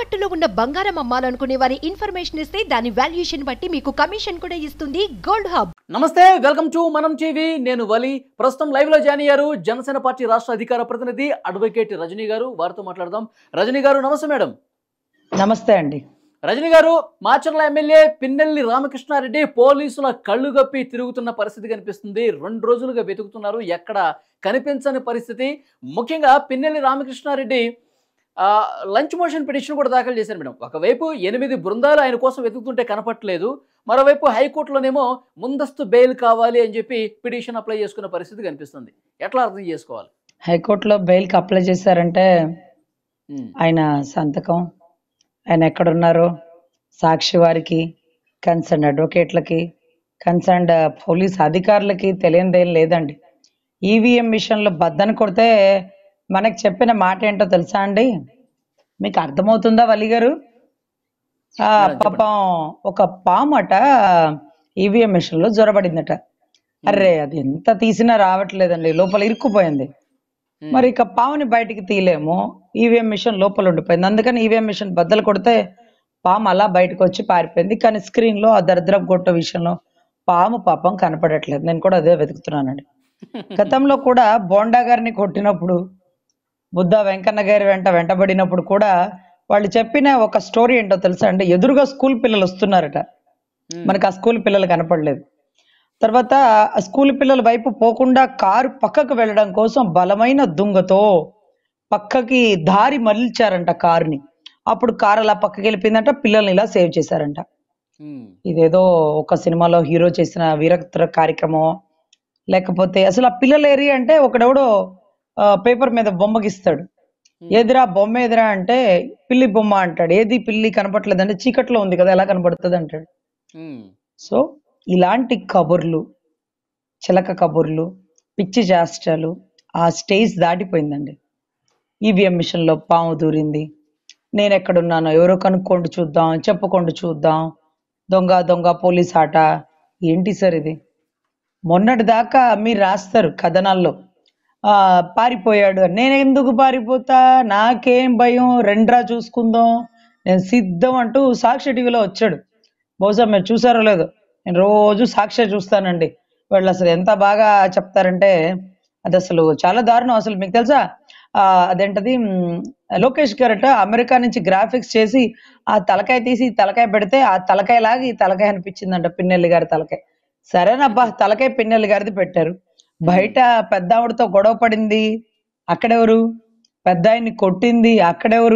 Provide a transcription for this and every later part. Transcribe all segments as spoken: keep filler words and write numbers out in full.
తాకట్టులో ఉన్న బంగారం అమ్మాలనుకునే వారి ఇన్ఫర్మేషన్ ఇస్తే దాని వాల్యుయేషన్ బట్టి మీకు కమిషన్ కూడా ఇస్తుంది గోల్డ్ హబ్. నమస్తే, వెల్కమ్ టు మనం టీవీ. నేను వలి. ప్రస్తుతం లైవ్ లో జాయిన్ అయ్యారు జనసేన పార్టీ రాష్ట్ర అధికార ప్రతినిధి అడ్వకేట్ రజనీ గారు. వారితో మాట్లాడదాం. రజనీ గారు నమస్తే. మేడం నమస్తే అండి. రజనీ గారు, మాచర్ల ఎమ్మెల్యే పిన్నెల్లి రామకృష్ణారెడ్డి పోలీసుల కళ్ళు గప్పి తిరుగుతున్న పరిస్థితి కనిపిస్తుంది. రెండు రోజులుగా వెతుకుతున్నారు, ఎక్కడ కనిపించని పరిస్థితి. ముఖ్యంగా Pinnelli Ramakrishna Reddy lunch motion petition కూడా దాఖలు చేశారు. మేడం, ఒకవైపు ఎనిమిది బృందాలు ఆయన కోసం వెతుకుతుంటే కనపట్లేదు, మరోవైపు హైకోర్టులోనేమో ముందస్తు బెయిల్ కావాలి అని చెప్పి పిటిషన్ అప్లై చేసుకున్న పరిస్థితి కనిపిస్తుంది. ఎట్లా అర్థం చేసుకోవాలి? హైకోర్టులో బెయిల్కి అప్లై చేశారంటే ఆయన సంతకం, ఆయన ఎక్కడున్నారో సాక్షి వారికి, కన్సర్న్ అడ్వకేట్లకి, కన్సర్న్ పోలీస్ అధికారులకి తెలియనిదేం లేదండి. ఈవీఎం విషయంలో బద్దను కొడితే మనకు చెప్పిన మాట ఏంటో తెలుసా అండి? మీకు అర్థమవుతుందా వలి గారు? ఆ పాపం ఒక పాము అట ఈవీఎం మిషన్ లో జ్వరబడిందట. అర్రే, అది ఎంత తీసినా రావట్లేదండి, లోపల ఇరుక్కుపోయింది. మరి ఇక పాముని బయటికి తీయలేము, ఈవీఎం మిషన్ లోపల ఉండిపోయింది. అందుకని ఈవీఎం మిషన్ బద్దలు కొడితే పాము అలా బయటకు వచ్చి పారిపోయింది. కానీ స్క్రీన్ లో ఆ దరిద్రపు గొట్ట విషయంలో పాము పాపం కనపడట్లేదు. నేను కూడా అదే వెతుకుతున్నానండి. గతంలో కూడా బోండా గారిని కొట్టినప్పుడు, బుద్ధ వెంకన్న గారి వెంట వెంటబడినప్పుడు కూడా వాళ్ళు చెప్పిన ఒక స్టోరీ ఏంటో తెలుసా అండి? ఎదురుగా స్కూల్ పిల్లలు వస్తున్నారట, మనకు ఆ స్కూల్ పిల్లలు కనపడలేదు. తర్వాత ఆ స్కూల్ పిల్లల వైపు పోకుండా కారు పక్కకు వెళ్ళడం కోసం బలమైన దుంగతో పక్కకి దారి మళ్ళించారంట కారుని. అప్పుడు కారు అలా పక్కకి వెళ్ళిపోయిందంట, పిల్లల్ని ఇలా సేవ్ చేశారంట. ఇదేదో ఒక సినిమాలో హీరో చేసిన వీరత్ర కార్యక్రమం, లేకపోతే అసలు ఆ పిల్లల ఏరియా అంటే ఒకడెవడో పేపర్ మీద బొమ్మ గీస్తాడు. ఏదిరా బొమ్మ ఎదురా అంటే పిల్లి బొమ్మ అంటాడు. ఏది పిల్లి కనపట్లేదు అంటే చీకట్లో ఉంది కదా, ఎలా కనపడుతుంది అంటాడు. సో ఇలాంటి కబుర్లు, చిలక కబుర్లు, పిచ్చి చేష్టలు ఆ స్టేజ్ దాటిపోయిందండి. ఈవీఎం మిషన్ లో పాము దూరింది, నేను ఎక్కడున్నానో ఎవరో కనుక్కోండి చూద్దాం, చెప్పుకోండి చూద్దాం, దొంగ దొంగ పోలీస్ ఆట. ఏంటి సార్ ఇది? మొన్నటి దాకా మీరు రాస్తారు కథనాల్లో, ఆ పారిపోయాడు. నేను ఎందుకు పారిపోతా, నాకేం భయం, రెండ్రా చూసుకుందాం, నేను సిద్ధం అంటూ సాక్షి టీవీలో వచ్చాడు. బహుశా మీరు చూసారో లేదో, నేను రోజు సాక్షి చూస్తానండి. వాళ్ళు అసలు ఎంత బాగా చెప్తారంటే అది అసలు చాలా దారుణం. అసలు మీకు తెలుసా, ఆ అదేంటది, లోకేష్ గారట అమెరికా నుంచి గ్రాఫిక్స్ చేసి ఆ తలకాయ తీసి తలకాయ పెడితే ఆ తలకాయ లాగా ఈ తలకాయ అనిపించిందంట, పిన్నెల్లి గారి తలకాయ. సరేనబ్బా, తలకాయ పిన్నెల్లి గారిది పెట్టారు. బయట పెద్ద ఆవిడతో గొడవ పడింది, అక్కడెవరు? పెద్ద ఆయన్ని కొట్టింది, అక్కడెవరు?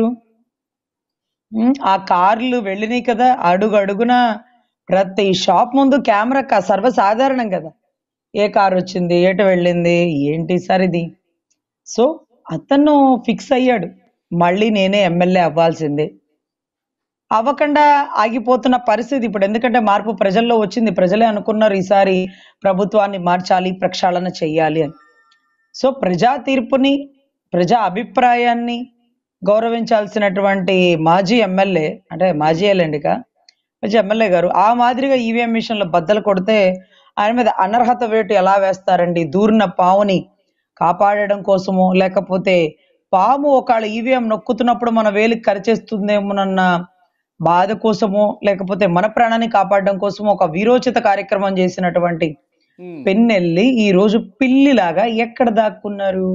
ఆ కార్లు వెళ్ళినాయి కదా, అడుగు అడుగున ప్రతి షాప్ ముందు కెమెరా సర్వసాధారణం కదా. ఏ కారు వచ్చింది, ఏటు వెళ్ళింది, ఏంటి సార్ ఇది? సో అతను ఫిక్స్ అయ్యాడు, మళ్ళీ నేనే ఎమ్మెల్యే అవ్వాల్సిందే. అవ్వకుండా ఆగిపోతున్న పరిస్థితి ఇప్పుడు. ఎందుకంటే మార్పు ప్రజల్లో వచ్చింది, ప్రజలే అనుకున్నారు ఈసారి ప్రభుత్వాన్ని మార్చాలి, ప్రక్షాళన చెయ్యాలి అని. సో ప్రజా తీర్పుని, ప్రజా అభిప్రాయాన్ని గౌరవించాల్సినటువంటి మాజీ ఎమ్మెల్యే, అంటే మాజీ ఎల్లండిక మాజీ ఎమ్మెల్యే గారు ఆ మాదిరిగా ఈవీఎం మిషన్ లో బద్దలు కొడితే ఆయన మీద అనర్హత వేటు ఎలా వేస్తారండి? దూరిన పావుని కాపాడడం కోసమో, లేకపోతే పాము ఒకవేళ ఈవీఎం నొక్కుతున్నప్పుడు మన వేలికి కరిచేస్తుందేమోనన్న బాధ కోసమో, లేకపోతే మన ప్రాణాన్ని కాపాడడం కోసమో ఒక వీరోచిత కార్యక్రమం చేసినటువంటి పిన్నెల్లి ఈ రోజు పిల్లిలాగా ఎక్కడ దాక్కున్నారు?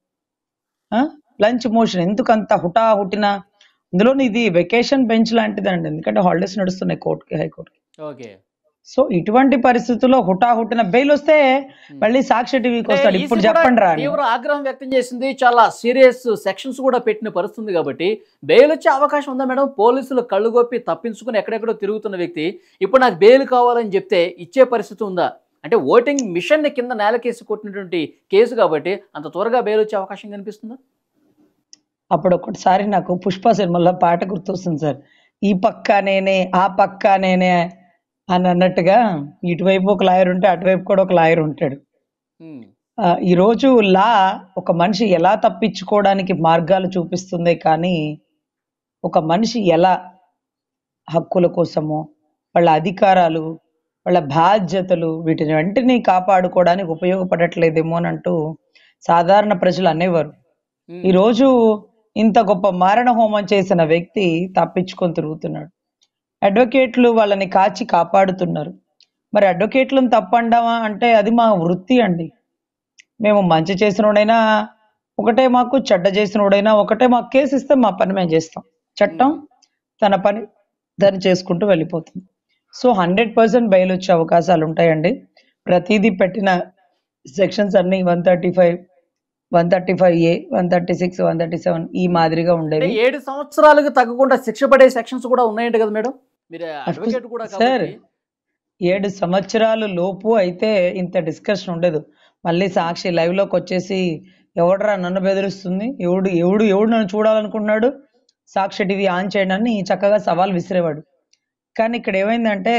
లంచ్ మోషన్ ఎందుకంత హుటా హుటిన? అందులో ఇది వెకేషన్ బెంచ్ లాంటిదండి, ఎందుకంటే హాలిడేస్ నడుస్తున్నాయి కోర్టుకి, హైకోర్టుకి. సో ఇటువంటి పరిస్థితుల్లో హుటాహుటిన బెయిల్ వస్తే మళ్ళీ సాక్షి టీవీకి వస్తాడు. ఇప్పుడు చెప్పండి రా. తీవ్ర ఆగ్రహం వ్యక్తం చేసింది, చాలా సీరియస్ సెక్షన్స్ కూడా పెట్టిన పరిస్థితి కాబట్టి బెయిల్ వచ్చే అవకాశం ఉందా మేడం? పోలీసులు కళ్ళు గొప్పి తప్పించుకుని ఎక్కడెక్కడో తిరుగుతున్న వ్యక్తి ఇప్పుడు నాకు బెయిల్ కావాలని చెప్తే ఇచ్చే పరిస్థితి ఉందా? అంటే ఓటింగ్ మిషన్ ని కింద నేలకేసి కొట్టినటువంటి కేసు కాబట్టి అంత త్వరగా బెయిల్ వచ్చే అవకాశం కనిపిస్తుందా? అప్పుడు ఒకటిసారి నాకు పుష్ప సినిమాలో పాట గుర్తొస్తుంది సార్, ఈ పక్క నేనే ఆ పక్క నేనే అని అన్నట్టుగా ఇటువైపు ఒక లాయర్ ఉంటే అటువైపు కూడా ఒక లాయర్ ఉంటాడు. ఈ రోజు లా ఒక మనిషి ఎలా తప్పించుకోవడానికి మార్గాలు చూపిస్తుంది, కానీ ఒక మనిషి ఎలా హక్కుల కోసమో, వాళ్ళ అధికారాలు, వాళ్ళ బాధ్యతలు, వీటిని వెంటనే కాపాడుకోవడానికి ఉపయోగపడట్లేదేమో అని అంటూ సాధారణ ప్రజలు అనేవారు. ఈరోజు ఇంత గొప్ప మారణ హోమం చేసిన వ్యక్తి తప్పించుకొని తిరుగుతున్నాడు. అడ్వకేట్లు వాళ్ళని కాచి కాపాడుతున్నారు. మరి అడ్వకేట్లను తప్పండామా అంటే అది మా వృత్తి అండి. మేము మంచి చేసినోడైనా ఒకటే, మాకు చెడ్డ చేసినోడైనా ఒకటే. మాకు కేసు ఇస్తే మా పని మేము చేస్తాం. చట్టం తన పని దాన్ని చేసుకుంటూ వెళ్ళిపోతుంది. సో హండ్రెడ్ పర్సెంట్ బెయిల్ వచ్చే అవకాశాలు ఉంటాయండి. ప్రతిదీ పెట్టిన సెక్షన్స్ అన్ని one thirty five one thirty five A one thirty six one thirty seven ఈ మాదిరిగా ఉండేవి. ఏడు సంవత్సరాలకు తగ్గకుండా శిక్ష పడే సెక్షన్స్ కూడా ఉన్నాయంట కదా మేడం? మీరు అడ్వకేట్ కూడా సార్, ఏడు సంవత్సరాలు లోపు అయితే ఇంత డిస్కషన్ ఉండదు. మళ్ళీ సాక్షి లైవ్ లోకి వచ్చేసి ఎవడరా నన్ను బెదిరిస్తుంది, ఎవడు ఎవడు ఎవడు నన్ను చూడాలనుకున్నాడు, సాక్షి టీవీ ఆన్ చేయండి అని చక్కగా సవాల్ విసిరేవాడు. కానీ ఇక్కడ ఏమైందంటే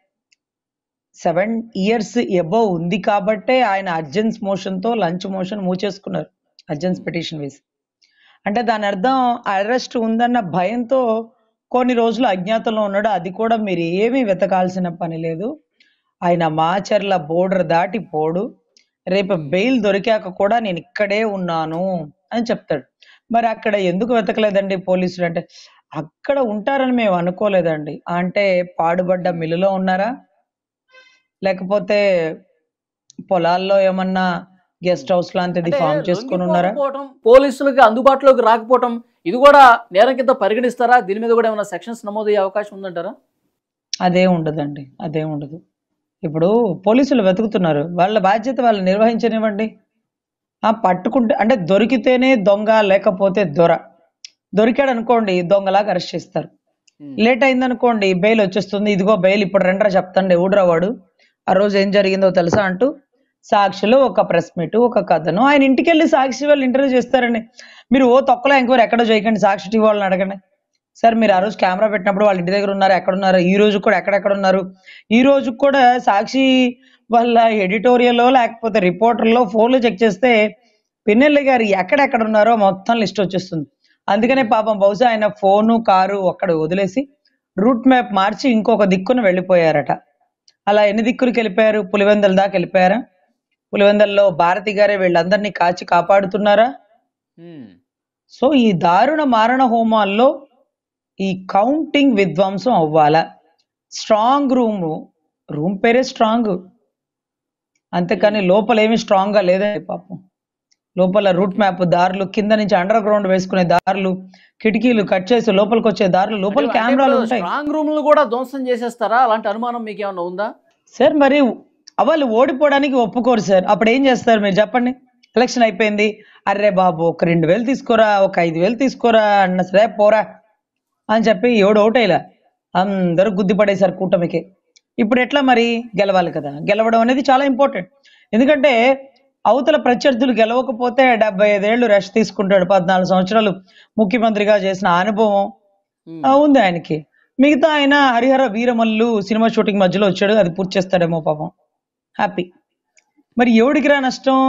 సెవెన్ ఇయర్స్ ఎబోవ్ ఉంది కాబట్టే ఆయన అర్జెన్స్ మోషన్తో లంచ్ మోషన్ మూచేసుకున్నారు, అర్జెన్స్ పిటిషన్ వేసి. అంటే దాని అర్థం అరెస్ట్ ఉందన్న భయంతో కొన్ని రోజులు అజ్ఞాతంలో ఉన్నాడు. అది కూడా మీరు ఏమీ వెతకాల్సిన పని లేదు. ఆయన మాచర్ల బోర్డర్ దాటి పోడు. రేపు బెయిల్ దొరికాక కూడా నేను ఇక్కడే ఉన్నాను అని చెప్తాడు. మరి అక్కడ ఎందుకు వెతకలేదండి పోలీసులు అంటే, అక్కడ ఉంటారని మేము అనుకోలేదండి. అంటే పాడుబడ్డ మిల్లులో ఉన్నారా, లేకపోతే పొలాల్లో ఏమన్నా గెస్ట్ హౌస్ లాంటిది ఫామ్ చేసుకుని ఉన్నారా? పోలీసులకు అందుబాటులోకి రాకపోవటం ఇది కూడా నేరం కింద పరిగణిస్తారా? దీని మీద కూడా ఏమైనా సెక్షన్స్ నమోదయ్యే అవకాశం ఉందంటారా? అదే ఉండదండి, అదే ఉండదు. ఇప్పుడు పోలీసులు వెతుకుతున్నారు, వాళ్ళ బాధ్యత వాళ్ళు నిర్వహించనివ్వండి. ఆ పట్టుకుంటే అంటే దొరికితేనే దొంగ, లేకపోతే దొర. దొరికాడు అనుకోండి దొంగలాగా అరెస్ట్ చేస్తారు. లేట్ అయిందనుకోండి బెయిల్ వచ్చేస్తుంది. ఇదిగో బెయిల్ ఇప్పుడు రెండరా చెప్తాండి ఎవడురా వాడు, ఆ రోజు ఏం జరిగిందో తెలుసా అంటూ సాక్షిలో ఒక ప్రెస్ మీట్, ఒక కథను ఆయన ఇంటికి వెళ్ళి సాక్షి వాళ్ళు ఇంటర్వ్యూ చేస్తారండి. మీరు ఓ తొక్కలో ఎంక్వైరీ ఎక్కడో చేయకండి, సాక్షి టీవీ వాళ్ళని అడగండి. సార్ మీరు ఆ రోజు కెమెరా పెట్టినప్పుడు వాళ్ళ ఇంటి దగ్గర ఉన్నారు, ఎక్కడున్నారు, ఈ రోజు కూడా ఎక్కడెక్కడ ఉన్నారు, ఈ రోజు కూడా సాక్షి వాళ్ళ ఎడిటోరియల్లో లేకపోతే రిపోర్టర్లో ఫోన్లు చెక్ చేస్తే పిన్నెల్లి గారు ఎక్కడెక్కడ ఉన్నారో మొత్తం లిస్ట్ వచ్చేస్తుంది. అందుకనే పాపం బహుశా ఆయన ఫోను కారు అక్కడ వదిలేసి రూట్ మ్యాప్ మార్చి ఇంకొక దిక్కున వెళ్ళిపోయారట. అలా ఎన్ని దిక్కులకు వెళ్ళిపోయారు? పులివెందల దాకా వెళ్ళిపోయారా? పులివెందల్లో భారతి గారే వీళ్ళందరినీ కాచి కాపాడుతున్నారా? సో ఈ దారుణ మారణ హోమాల్లో ఈ కౌంటింగ్ విధ్వంసం అవ్వాలా? స్ట్రాంగ్ రూమ్, రూమ్ పేరే స్ట్రాంగ్, అంతేకాని లోపల ఏమి స్ట్రాంగ్ గా లేదండి. పాపం లోపల రూట్ మ్యాప్ దారులు, కింద నుంచి అండర్ గ్రౌండ్ వేసుకునే దారులు, కిటికీలు కట్ చేసి లోపలికి వచ్చే దారులు, లోపల కెమెరాలు ఉంటాయి. స్ట్రాంగ్ రూమ్ కూడా ధ్వంసం చేసేస్తారా? అలాంటి అనుమానం మీకు ఏమైనా ఉందా? సార్ మరి వాళ్ళు ఓడిపోవడానికి ఒప్పుకోరు సార్. అప్పుడు ఏం చేస్తారు మీరు చెప్పండి? ఎలక్షన్ అయిపోయింది, అర్రే బాబు ఒక రెండు వేలు తీసుకోరా, ఒక ఐదు వేలు తీసుకోరా అన్న సరే పోరా అని చెప్పి ఎవడు ఓటేలా అందరూ గుద్ది పడేశారు కూటమికి. ఇప్పుడు ఎట్లా మరి గెలవాలి కదా? గెలవడం అనేది చాలా ఇంపార్టెంట్. ఎందుకంటే అవతల ప్రత్యర్థులు గెలవకపోతే డెబ్బై ఐదేళ్లు రెస్ట్ తీసుకుంటాడు. పద్నాలుగు సంవత్సరాలు ముఖ్యమంత్రిగా చేసిన అనుభవం ఉంది ఆయనకి. మిగతా ఆయన హరిహర వీరమల్లు సినిమా షూటింగ్ మధ్యలో వచ్చాడు, అది పూర్తి చేస్తాడేమో పాపం, హ్యాపీ. మరి ఎవడికి రా నష్టం?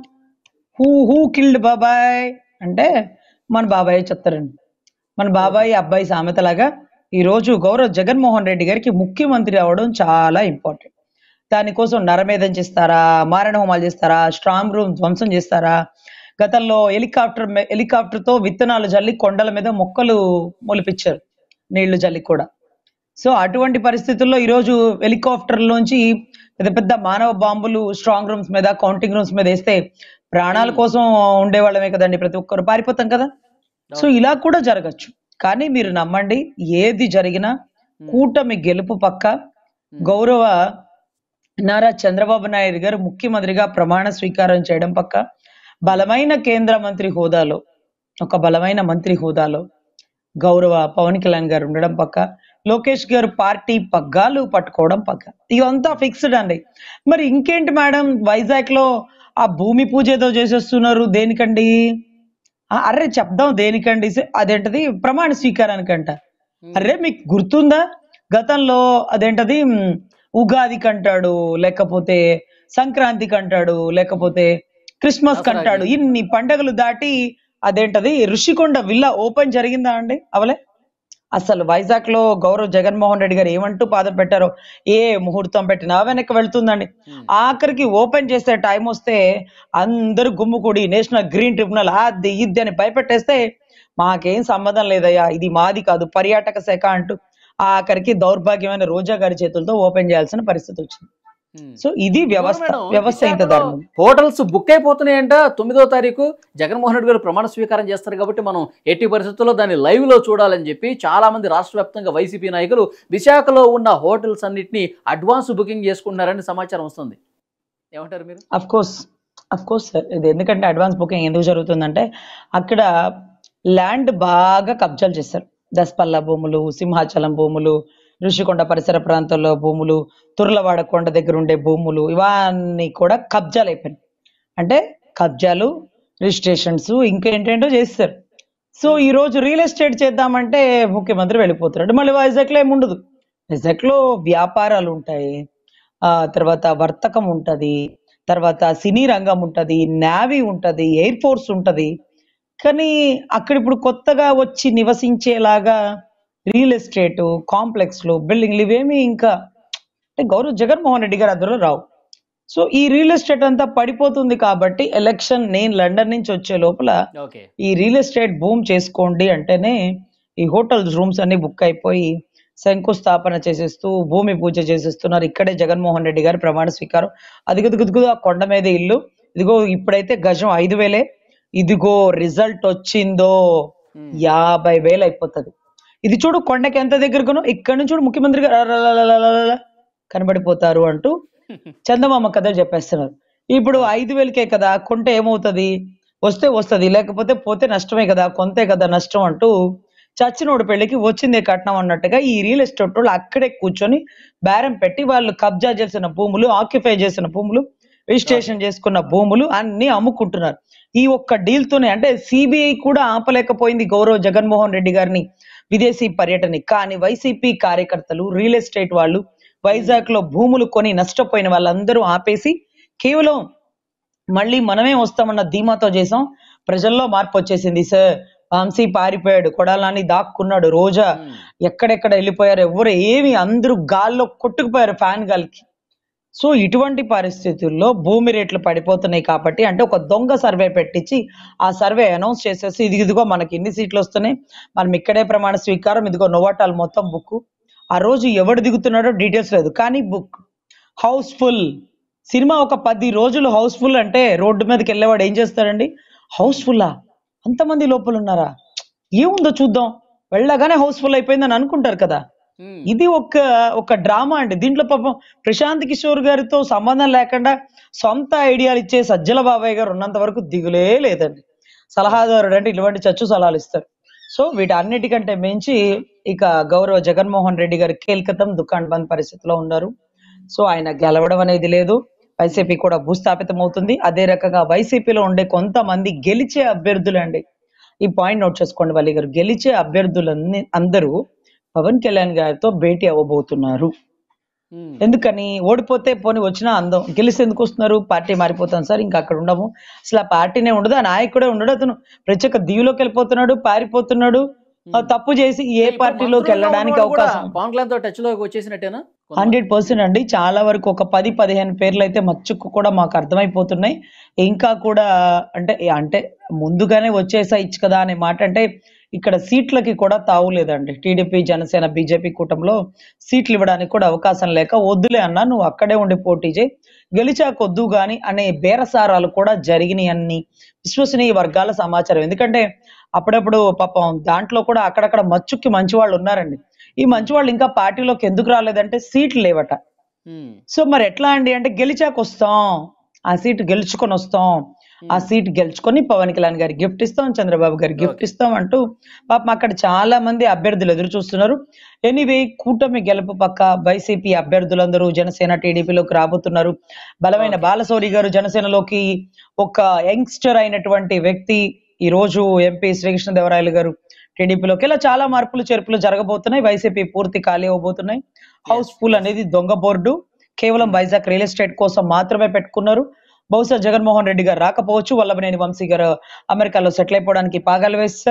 హూ హూ కిల్డ్ బాబాయ్ అంటే మన బాబాయ్ చెప్తారండి. మన బాబాయ్ అబ్బాయి సామెతలాగా ఈరోజు గౌరవ్ జగన్మోహన్ రెడ్డి గారికి ముఖ్యమంత్రి అవ్వడం చాలా ఇంపార్టెంట్. దానికోసం నరమేధం చేస్తారా, మారణ హోమాలు చేస్తారా, స్ట్రాంగ్ రూమ్ ధ్వంసం చేస్తారా? గతంలో హెలికాప్టర్ హెలికాప్టర్తో విత్తనాలు జల్లి కొండల మీద మొక్కలు మొలిపించారు, నీళ్లు జల్లి కూడా. సో అటువంటి పరిస్థితుల్లో ఈరోజు హెలికాప్టర్లోంచి పెద్ద పెద్ద మానవ బాంబులు స్ట్రాంగ్ రూమ్స్ మీద, కౌంటింగ్ రూమ్స్ మీద వేస్తే ప్రాణాల కోసం ఉండేవాళ్ళమే కదండి, ప్రతి ఒక్కరు పారిపోతాం కదా. సో ఇలా కూడా జరగచ్చు. కానీ మీరు నమ్మండి, ఏది జరిగినా కూటమి గెలుపు పక్క. గౌరవ నారా చంద్రబాబు నాయుడు గారు ముఖ్యమంత్రిగా ప్రమాణ స్వీకారం చేయడం పక్క. బలమైన కేంద్ర మంత్రి హోదాలో, ఒక బలమైన మంత్రి హోదాలో గౌరవ పవన్ కళ్యాణ్ గారు ఉండడం పక్క. లోకేష్ గారు పార్టీ పగ్గాలు పట్టుకోవడం పక్క. ఇదంతా ఫిక్స్డ్ అండి. మరి ఇంకేంటి మేడం, వైజాగ్ లో ఆ భూమి పూజ ఏదో చేసేస్తున్నారు, దేనికండి? అర్రే చెప్దాం దేనికండి, అదేంటది ప్రమాణ స్వీకారానికంట. అర్రే మీకు గుర్తుందా, గతంలో అదేంటది ఉగాది కంటాడు, లేకపోతే సంక్రాంతి కంటాడు, లేకపోతే క్రిస్మస్ కంటాడు. ఇన్ని పండగలు దాటి అదేంటది ఋషికొండ విల్లా ఓపెన్ జరిగిందా అండి? అవలే. అసలు వైజాగ్ లో గౌరవ్ జగన్మోహన్ రెడ్డి గారు ఏమంటూ పాదం పెట్టారో, ఏ ముహూర్తం పెట్టినా వెనక్కి వెళ్తుందండి. ఆఖరికి ఓపెన్ చేసే టైం వస్తే అందరూ గుమ్ముకూడి నేషనల్ గ్రీన్ ట్రిబ్యునల్ అది ఇది అని భయపెట్టేస్తే మాకేం సంబంధం లేదయ్యా, ఇది మాది కాదు, పర్యాటక శాఖ అంటూ ఆఖరికి దౌర్భాగ్యమైన రోజా గారి చేతులతో ఓపెన్ చేయాల్సిన పరిస్థితి వచ్చింది. సో ఇది వ్యవస్థ వ్యవస్థ ఇంత దారుణం. హోటల్స్ బుక్ అయిపోతున్నాయంట. తొమ్మిదో తారీఖు జగన్మోహన్ రెడ్డి గారు ప్రమాణ స్వీకారం చేస్తారు కాబట్టి మనం ఎట్టి పరిస్థితుల్లో దాన్ని లైవ్ లో చూడాలని చెప్పి చాలా మంది రాష్ట్ర వ్యాప్తంగా వైసీపీ నాయకులు విశాఖలో ఉన్న హోటల్స్ అన్నింటినీ అడ్వాన్స్ బుకింగ్ చేసుకుంటున్నారని సమాచారం వస్తుంది. ఏమంటారు మీరు? Of course of course sir, ఇది ఎందుకంటే అడ్వాన్స్ బుకింగ్ ఎందుకు జరుగుతుందంటే అక్కడ ల్యాండ్ బాగా కబ్జాలు చేస్తారు. దస్పల్ల భూములు, సింహాచలం భూములు, ఋషికొండ పరిసర ప్రాంతాల్లో భూములు, తుర్లవాడ కొండ దగ్గర ఉండే భూములు, ఇవన్నీ కూడా కబ్జాలు అయిపోయినాయి. అంటే కబ్జాలు, రిజిస్ట్రేషన్స్, ఇంకేంటేంటో చేస్తారు. సో ఈ రోజు రియల్ ఎస్టేట్ చేద్దామంటే ముఖ్యమంత్రి వెళ్ళిపోతున్నాడు. మళ్ళీ వైజాగ్లో ఏముండదు. వైజాగ్లో వ్యాపారాలు ఉంటాయి, ఆ తర్వాత వర్తకం ఉంటది, తర్వాత సినీ రంగం ఉంటది, నేవీ ఉంటది, ఎయిర్ ఫోర్స్ ఉంటది. కానీ అక్కడ ఇప్పుడు కొత్తగా వచ్చి నివసించేలాగా రియల్ ఎస్టేట్ కాంప్లెక్స్లు, బిల్డింగ్లు ఇవేమి ఇంకా అంటే గౌరవ్ జగన్మోహన్ రెడ్డి గారి అద్దరు రావు. సో ఈ రియల్ ఎస్టేట్ అంతా పడిపోతుంది కాబట్టి ఎలక్షన్ నేను లండన్ నుంచి వచ్చే లోపల ఈ రియల్ ఎస్టేట్ బూమ్ చేసుకోండి అంటేనే ఈ హోటల్స్ రూమ్స్ అన్ని బుక్ అయిపోయి శంకుస్థాపన చేసేస్తూ భూమి పూజ చేసేస్తున్నారు. ఇక్కడే జగన్మోహన్ రెడ్డి గారి ప్రమాణ స్వీకారం. అదిగదుగుదుగు ఆ కొండ మీద ఇల్లు, ఇదిగో ఇప్పుడైతే గజం ఐదు వేలే, ఇదిగో రిజల్ట్ వచ్చిందో యాభై వేలు అయిపోతుంది. ఇది చూడు కొండకి ఎంత దగ్గరగానో, ఇక్కడ నుంచి చూడు ముఖ్యమంత్రి గారు కనబడిపోతారు అంటూ చందమామ కథ చెప్పేస్తున్నారు. ఇప్పుడు ఐదు వేలకే కదా కొంటే ఏమవుతుంది, వస్తే వస్తుంది, లేకపోతే పోతే నష్టమే కదా, కొంతే కదా నష్టం అంటూ చచ్చినోడు పెళ్లికి వచ్చిందే కట్నం అన్నట్టుగా ఈ రియల్ ఎస్టేట్ వాళ్ళు అక్కడే కూర్చొని బేరం పెట్టి వాళ్ళు కబ్జా చేసిన భూములు, ఆక్యుపై చేసిన భూములు, రిజిస్ట్రేషన్ చేసుకున్న భూములు అన్ని అమ్ముకుంటున్నారు. ఈ ఒక్క డీల్ తోనే అంటే సిబిఐ కూడా ఆపలేకపోయింది గౌరవ్ జగన్మోహన్ రెడ్డి గారిని విదేశీ పర్యటన. కానీ వైసీపీ కార్యకర్తలు, రియల్ ఎస్టేట్ వాళ్ళు, వైజాగ్ లో భూములు కొని నష్టపోయిన వాళ్ళందరూ ఆపేసి కేవలం మళ్ళీ మనమే వస్తామన్న ధీమాతో చేసాం. ప్రజల్లో మార్పు వచ్చేసింది. సార్ వంశీ పారిపోయాడు, కొడాలని దాక్కున్నాడు, రోజా ఎక్కడెక్కడ వెళ్ళిపోయారు, ఎవరు ఏమి అందరూ గాల్లో కొట్టుకుపోయారు ఫ్యాన్ గాలికి. సో ఇటువంటి పరిస్థితుల్లో భూమి రేట్లు పడిపోతున్నాయి కాబట్టి అంటే ఒక దొంగ సర్వే పెట్టించి ఆ సర్వే అనౌన్స్ చేసేసి ఇది ఇదిగో మనకి ఇన్ని సీట్లు వస్తున్నాయి, మనం ఇక్కడే ప్రమాణ స్వీకారం, ఇదిగో నోవాటాల్ మొత్తం బుక్. ఆ రోజు ఎవడు దిగుతున్నాడో డీటెయిల్స్ లేదు కానీ బుక్ హౌస్ఫుల్. సినిమా ఒక పది రోజులు హౌస్ఫుల్ అంటే రోడ్డు మీదకి వెళ్ళేవాడు ఏం చేస్తాడండి, హౌస్ఫుల్లా అంతమంది లోపల ఉన్నారా, ఏముందో చూద్దాం, వెళ్ళగానే హౌస్ఫుల్ అయిపోయిందని అనుకుంటారు కదా. ఇది ఒక ఒక డ్రామా అండి. దీంట్లో పాపం ప్రశాంత్ కిషోర్ గారితో సంబంధం లేకుండా సొంత ఐడియాలు ఇచ్చే సజ్జల బాబాయ్ గారు ఉన్నంత వరకు దిగులే లేదండి. సలహాదారుడు అంటే ఇటువంటి చచ్చు సలహాలు ఇస్తారు. సో వీటన్నిటికంటే మించి ఇక గౌరవ జగన్మోహన్ రెడ్డి గారు కేల్కతం దుకాణ్ బంద్ పరిస్థితిలో ఉన్నారు. సో ఆయన గెలవడం అనేది లేదు, వైసీపీ కూడా భూస్థాపితం అవుతుంది. అదే రకంగా వైసీపీలో ఉండే కొంతమంది గెలిచే అభ్యర్థులు అండి, ఈ పాయింట్ నోట్ చేసుకోండి వల్లి గారు, గెలిచే అభ్యర్థులన్నీ అందరూ పవన్ కళ్యాణ్ గారితో భేటీ అవ్వబోతున్నారు. ఎందుకని, ఓడిపోతే పోని వచ్చినా అందం, గెలిస్తే ఎందుకు వస్తున్నారు, పార్టీ మారిపోతాను సార్ ఇంకా అక్కడ ఉండము, అసలు ఆ పార్టీనే ఉండదు, ఆ నాయకుడే ఉండడు, అతను ప్రత్యేక దీవిలోకి వెళ్ళిపోతున్నాడు, పారిపోతున్నాడు, తప్పు చేసి ఏ పార్టీలోకి వెళ్ళడానికి అవకాశం హండ్రెడ్ పర్సెంట్ అండి. చాలా వరకు ఒక పది పదిహేను పేర్లు అయితే మచ్చుకు కూడా మాకు అర్థమైపోతున్నాయి. ఇంకా కూడా అంటే అంటే ముందుగానే వచ్చేసాయిచ్చు కదా అనే మాట, అంటే ఇక్కడ సీట్లకి కూడా తావులేదండి. టీడీపీ జనసేన బీజేపీ కూటమిలో సీట్లు ఇవ్వడానికి కూడా అవకాశం లేక వద్దులే అన్నా, నువ్వు అక్కడే ఉండి పోటీ చేయి, గెలిచాకొద్దు గాని అనే బేరసారాలు కూడా జరిగినాయి అన్ని విశ్వసనీయ వర్గాల సమాచారం. ఎందుకంటే అప్పుడప్పుడు పాపం దాంట్లో కూడా అక్కడక్కడ మచ్చుకి మంచి వాళ్ళు ఉన్నారండి. ఈ మంచి వాళ్ళు ఇంకా పార్టీలోకి ఎందుకు రాలేదంటే సీట్లు లేవట. సో మరి ఎట్లా అండి అంటే గెలిచాక వస్తాం, ఆ సీట్ గెలుచుకొని వస్తాం, ఆ సీట్ గెలుచుకొని పవన్ కళ్యాణ్ గారికి గిఫ్ట్ ఇస్తాం, చంద్రబాబు గారికి గిఫ్ట్ ఇస్తాం అంటూ పాపం అక్కడ చాలా మంది అభ్యర్థులు ఎదురు చూస్తున్నారు. ఎనీవే కూటమి గెలుపు పక్క వైసీపీ అభ్యర్థులందరూ జనసేన టీడీపీలోకి రాబోతున్నారు. బలమైన బాలశౌరి గారు జనసేనలోకి, ఒక యంగ్స్టర్ అయినటువంటి వ్యక్తి ఈ రోజు ఎంపీ శ్రీకృష్ణదేవరాయలు గారు టీడీపీలోకి, ఇలా చాలా మార్పులు చేర్పులు జరగబోతున్నాయి. వైసీపీ పూర్తి ఖాళీ అవబోతున్నాయి. హౌస్ఫుల్ అనేది దొంగ బోర్డు, కేవలం వైజాగ్ రియల్ ఎస్టేట్ కోసం మాత్రమే పెట్టుకున్నారు. బహుశా జగన్మోహన్ రెడ్డి గారు రాకపోవచ్చు, వల్లభనేని వంశీ గారు అమెరికాలో సెటిల్ అయిపోవడానికి పాగాలు వేస్తారు.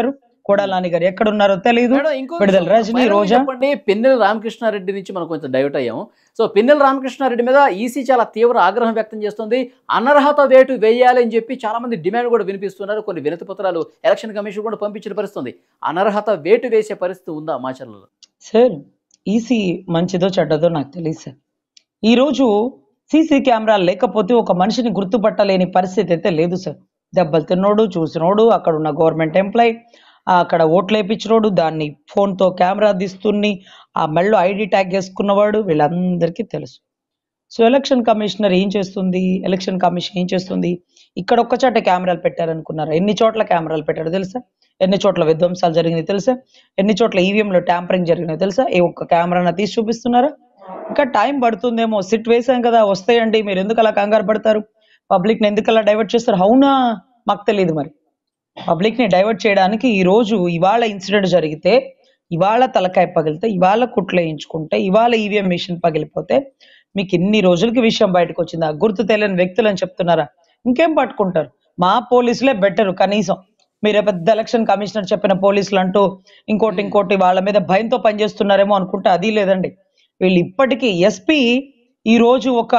కొడాలని గారు ఎక్కడ ఉన్నారో తెలియదు. మేడం, ఇంకో విడుదల విషయం, రజనీ, ఫైనల్గా రోజా. చెప్పండి, పిన్నెల రామకృష్ణారెడ్డి నుంచి మనం కొంచెం డైవర్ట్ అయ్యాము. సో పిన్నెల రామకృష్ణారెడ్డి మీద ఈసీ చాలా తీవ్ర ఆగ్రహం వ్యక్తం చేస్తుంది. అనర్హత వేటు వేయాలి అని చెప్పి చాలా మంది డిమాండ్ కూడా వినిపిస్తున్నారు. కొన్ని వినతి పత్రాలు ఎలక్షన్ కమిషన్ కూడా పంపించిన పరిస్థితుంది. అనర్హత వేటు వేసే పరిస్థితి ఉందా మాచర్లలో? సార్, ఈసీ మంచిదో చెడ్డదో నాకు తెలియదు సార్. ఈరోజు సీసీ కెమెరాలు లేకపోతే ఒక మనిషిని గుర్తుపట్టలేని పరిస్థితి అయితే లేదు సార్. దెబ్బలు తిన్నోడు, చూసినోడు, అక్కడ ఉన్న గవర్నమెంట్ ఎంప్లాయ్, అక్కడ ఓట్లు వేయించినోడు, దాన్ని ఫోన్తో కెమెరా తీస్తుని ఆ మెళ్ళో ఐడి ట్యాగ్ వేసుకున్నవాడు, వీళ్ళందరికీ తెలుసు. సో ఎలక్షన్ కమిషనర్ ఏం చేస్తుంది, ఎలక్షన్ కమిషన్ ఏం చేస్తుంది, ఇక్కడ ఒక్క చోట కెమెరాలు పెట్టారనుకున్నారు, ఎన్ని చోట్ల కెమెరాలు పెట్టారో తెలుసా? ఎన్ని చోట్ల విధ్వంసాలు జరిగినాయి తెలుసా? ఎన్ని చోట్ల ఈవీఎంలో ట్యాంపరింగ్ జరిగినాయి తెలుసా? ఏ ఒక్క కెమెరాను తీసి చూపిస్తున్నారా? ఇంకా టైం పడుతుందేమో. సిట్ వేసాం కదా, వస్తాయండి, మీరు ఎందుకు అలా కంగారు పడతారు, పబ్లిక్ని ఎందుకు అలా డైవర్ట్ చేస్తారు? అవునా, మాకు తెలియదు. మరి పబ్లిక్ని డైవర్ట్ చేయడానికి ఈ రోజు ఇవాళ ఇన్సిడెంట్ జరిగితే, ఇవాళ తలకాయ పగిలితే, ఇవాళ కుట్లు వేయించుకుంటే, ఇవాళ ఈవీఎం మిషన్ పగిలిపోతే మీకు ఇన్ని రోజులకి విషయం బయటకు వచ్చిందా? గుర్తు తెలియని వ్యక్తులు అని చెప్తున్నారా? ఇంకేం పట్టుకుంటారు? మా పోలీసులే బెటర్. కనీసం మీరే పెద్ద ఎలక్షన్ కమిషనర్ చెప్పిన పోలీసులు అంటూ ఇంకోటి ఇంకోటి వాళ్ళ మీద భయంతో పనిచేస్తున్నారేమో అనుకుంటే అది లేదండి. వీళ్ళు ఇప్పటికీ ఎస్పీ ఈ రోజు ఒక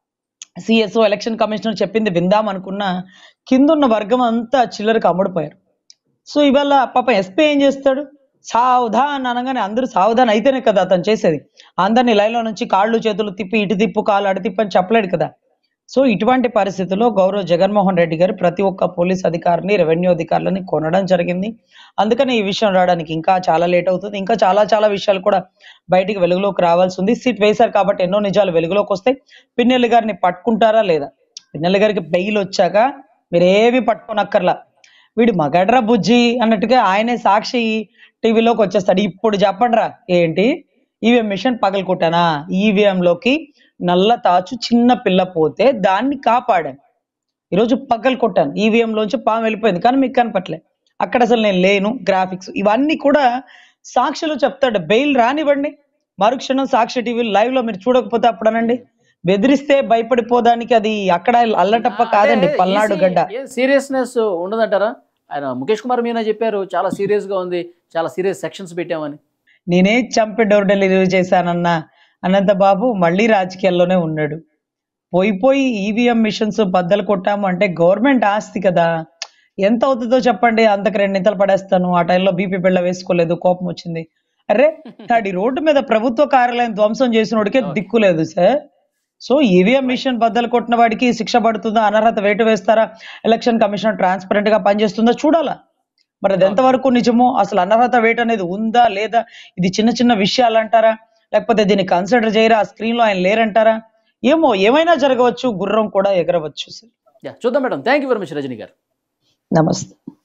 సిఎస్ఓ ఎలక్షన్ కమిషనర్ చెప్పింది విందాం అనుకున్నా కిందున్న వర్గం అంతా చిల్లరికి అమ్ముడిపోయారు. సో ఇవాళ పాప ఎస్పీ ఏం చేస్తాడు? సావధాన్ అనగానే అందరూ సావధాన్ అయితేనే కదా అతను చేసేది. అందరినీ లైన్లో నుంచి కాళ్ళు చేతులు తిప్పి ఇటు తిప్పు కాళ్ళు అటు తిప్పు అని చెప్పలేడు కదా. సో ఇటువంటి పరిస్థితుల్లో గౌరవ జగన్మోహన్ రెడ్డి గారు ప్రతి ఒక్క పోలీస్ అధికారిని, రెవెన్యూ అధికారులని కొనడం జరిగింది. అందుకని ఈ విషయం రావడానికి ఇంకా చాలా లేట్ అవుతుంది. ఇంకా చాలా చాలా విషయాలు కూడా బయటికి వెలుగులోకి రావాల్సి ఉంది. సీట్ వేశారు కాబట్టి ఎన్నో నిజాలు వెలుగులోకి వస్తాయి. పిన్నెల్లి గారిని పట్టుకుంటారా లేదా? పిన్నెల్లి గారికి బెయిల్ వచ్చాక మీరేవి పట్టుకోనక్కర్లా, వీడు మగడ్రా బుజ్జి అన్నట్టుగా ఆయనే సాక్షి టీవీలోకి వచ్చేస్తాడు. ఇప్పుడు చెప్పండిరా, ఏంటి ఈవీఎం మిషన్ పగలు కొట్టానా, ఈవీఎంలోకి నల్ల తాచు చిన్న పిల్ల పోతే దాన్ని కాపాడాను, ఈరోజు పగలు కొట్టాను, ఈవీఎంలోంచి పాము వెళ్ళిపోయింది కానీ మీకు కనపట్లే, అక్కడ అసలు నేను లేను, గ్రాఫిక్స్ ఇవన్నీ కూడా సాక్షిలో చెప్తాడు. బెయిల్ రానివ్వండి, మరుక్షణం సాక్షి టీవీ లైవ్ లో మీరు చూడకపోతే అప్పుడనండి. బెదిరిస్తే భయపడిపోదానికి అది అక్కడ అల్లటప్ప కాదండి, పల్నాడు గడ్డ. సీరియస్నెస్ ఉండదంటారా? ఆయన ముఖేష్ కుమార్ మీనా చెప్పారు చాలా సీరియస్ గా ఉంది, చాలా సీరియస్ సెక్షన్స్ పెట్టామని. నేనే చంపి డోర్ డెలివరీ చేశానన్నా అనంత బాబు మళ్ళీ రాజకీయాల్లోనే ఉన్నాడు. పోయి పోయి ఈవీఎం మిషన్స్ బద్దలు కొట్టాము అంటే గవర్నమెంట్ ఆస్తి కదా, ఎంత అవుతుందో చెప్పండి. అంతకు రెండింతలు పడేస్తాను, ఆ టైంలో బీపీ బిళ్ళ వేసుకోలేదు, కోపం వచ్చింది. అరే నాడి రోడ్డు మీద ప్రభుత్వ కార్యాలయం ధ్వంసం చేసినోడికే దిక్కు లేదు సార్. సో ఈవీఎం మిషన్ బద్దలు కొట్టిన వాడికి శిక్ష పడుతుందా, అనర్హత వేటు వేస్తారా, ఎలక్షన్ కమిషన్ ట్రాన్స్పరెంట్ గా పనిచేస్తుందా చూడాలా. మరి అది ఎంతవరకు నిజమో, అసలు అనర్హత వేటు అనేది ఉందా లేదా, ఇది చిన్న చిన్న విషయాలు అంటారా, లేకపోతే దీన్ని కన్సిడర్ చేయరా, ఆ స్క్రీన్ లో ఆయన లేరంటారా, ఏమో ఏమైనా జరగవచ్చు, గుర్రం కూడా ఎగరవచ్చు సార్. చూద్దాం madam. Thank you very much Rajani గారు. నమస్తే.